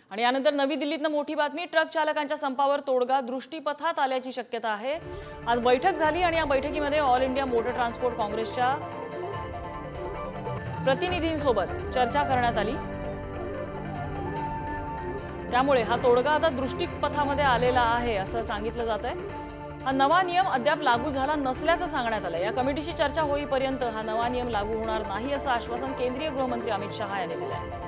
आणि यानंतर नवी दिल्लीतनं मोठी बातमी, ट्रक चालकांच्या संपावर तोडगा दृष्टीपथात आल्याची शक्यता आहे। आज बैठक झाली आणि या बैठकीमध्ये ऑल इंडिया मोटर ट्रान्सपोर्ट काँग्रेसच्या प्रतिनिधींसोबत चर्चा करण्यात आली। त्यामुळे हा तोडगा आता दृष्टीपथामध्ये आलेला आहे असं सांगितलं जात आहे। हा नवा नियम अद्याप लागू झाला नसल्याचं सांगण्यात आलं। या कमिटीची चर्चा होईपर्यंत हा नवा नियम लागू होणार नाही असं आश्वासन केंद्रीय गृहमंत्री अमित शाह यांनी दिलं आहे।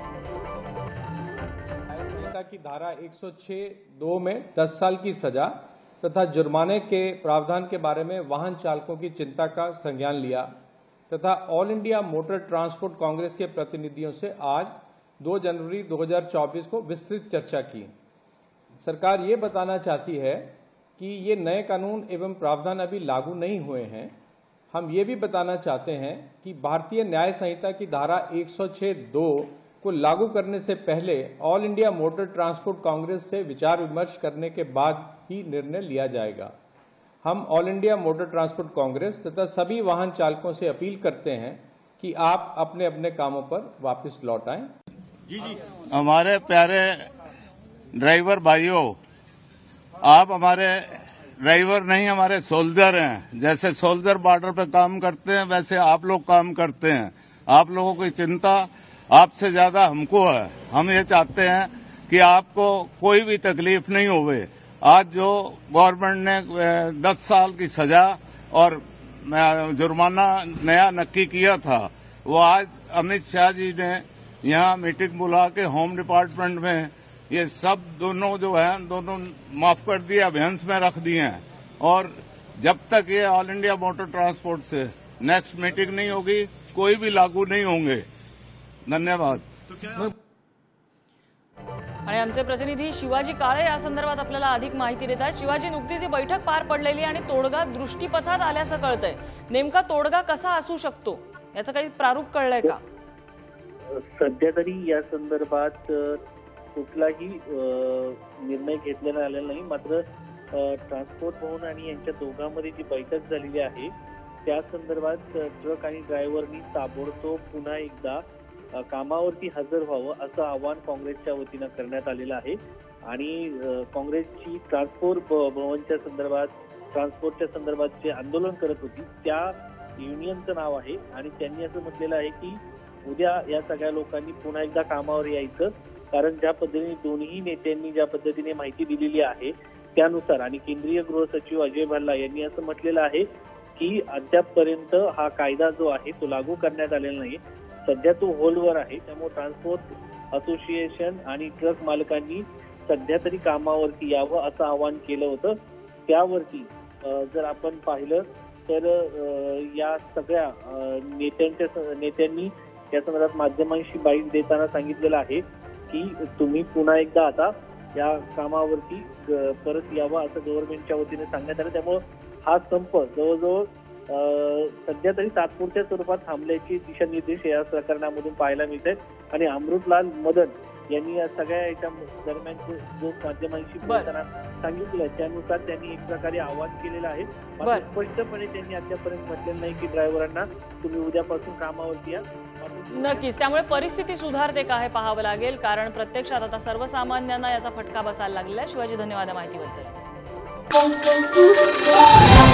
की धारा 106(2) में 10 साल की सजा तथा जुर्माने के प्रावधान के बारे में वाहन चालकों की चिंता का संज्ञान लिया तथा all India motor transport congress के प्रतिनिधियों से आज 2 जनवरी 2024 को विस्तृत चर्चा की। सरकार ये बताना चाहती है कि ये नए कानून एवं प्रावधान अभी लागू नहीं हुए हैं। हम ये भी बताना चाहते हैं कि भारतीय न्याय संहिता की धारा 106(2) को लागू करने से पहले all India motor transport congress से विचार विमर्श करने के बाद ही निर्णय लिया जाएगा। हम all India motor transport congress तथा सभी वाहन चालकों से अपील करते हैं कि आप अपने अपने कामों पर वापस लौट आएं। जी हमारे प्यारे ड्राइवर भाइयों, आप हमारे ड्राइवर नहीं, हमारे सोल्जर हैं। जैसे सोल्जर बॉर्डर पे काम करते हैं वैसे आप लोग काम करते हैं। आप लोगों की चिंता आपसे ज्यादा हमको है। हम ये चाहते हैं कि आपको कोई भी तकलीफ नहीं होवे। आज जो गवर्नमेंट ने 10 साल की सजा और जुर्माना नया नक्की किया था, वो आज अमित शाह जी ने यहाँ मीटिंग बुला के होम डिपार्टमेंट में ये सब दोनों जो है दोनों माफ कर दिए, अभियान्स में रख दिए हैं। और जब तक ये ऑल इंडिया मोटर ट्रांसपोर्ट से नेक्स्ट मीटिंग नहीं होगी, कोई भी लागू नहीं होंगे। धन्यवाद। आणि आमचे प्रतिनिधी शिवाजी काळे या संदर्भात आपल्याला अधिक माहिती देत आहेत। शिवाजी, नुकतीच ही बैठक पार पडलेली आणि तोडगा दृष्टीपथात आल्याचं कळतंय। नेमका तोडगा कसा असू शकतो याचं काही प्रारूप कळलंय का? सध्या तरी या संदर्भात कुठलाही निर्णय घेतलेला आलेला नाही। मात्र ट्रान्सपोर्ट भवन आणि यांच्या दोघांमध्ये जी बैठक झालेली आहे त्या संदर्भात ट्रक आणि ड्रायव्हरनी ताबडतोब पुन्हा एकदा कामावरती हजर व्हावं असं आवाहन काँग्रेसच्या वतीनं करण्यात आलेलं आहे। आणि काँग्रेसची ट्रान्सपोर्ट भवनच्या संदर्भात ट्रान्सपोर्टच्या संदर्भात जे आंदोलन करत होती त्या युनियनचं नाव आहे आणि त्यांनी असं म्हटलेलं आहे की उद्या या सगळ्या लोकांनी पुन्हा एकदा कामावर यायचं। कारण ज्या पद्धतीने दोन्ही नेत्यांनी ज्या पद्धतीने माहिती दिलेली आहे त्यानुसार आणि केंद्रीय गृह सचिव अजय भल्ला यांनी असं म्हटलेलं आहे की अद्यापपर्यंत हा कायदा जो आहे तो लागू करण्यात आलेला नाही। सध्या तो होल्डवर आहे। त्यामुळे ट्रान्सपोर्ट असोसिएशन आणि ट्रक मालकांनी सध्या तरी कामावरती यावं असं आवाहन केलं होतं। त्यावरती जर आपण पाहिलं तर या सगळ्या नेत्यांनी या संदर्भात माध्यमांशी बाईट देताना सांगितलेलं आहे की तुम्ही पुन्हा एकदा आता या कामावरती परत यावं असं गव्हर्नमेंटच्या वतीने सांगण्यात आलं। त्यामुळे हा संप जवळजवळ सध्या तरी तात्पुरत्या स्वरूपात थांबल्याचे दिशानिर्देश या प्रकरणामधून पाहायला मिळत आहेत। आणि अमृतलाल मदन यांनी या सगळ्या याच्या दरम्यान जो माध्यमांशी बोलताना सांगितलं त्यानुसार त्यांनी एक प्रकारे आवाहन केलेलं आहे। स्पष्टपणे त्यांनी अद्यापर्यंत म्हटलेलं नाही की ड्रायव्हरांना तुम्ही उद्यापासून कामावरती या। नक्कीच, त्यामुळे परिस्थिती सुधारते का हे पाहावं लागेल, कारण प्रत्यक्षात आता सर्वसामान्यांना याचा फटका बसायला लागलेला आहे। शिवाजी, धन्यवाद माहितीबद्दल।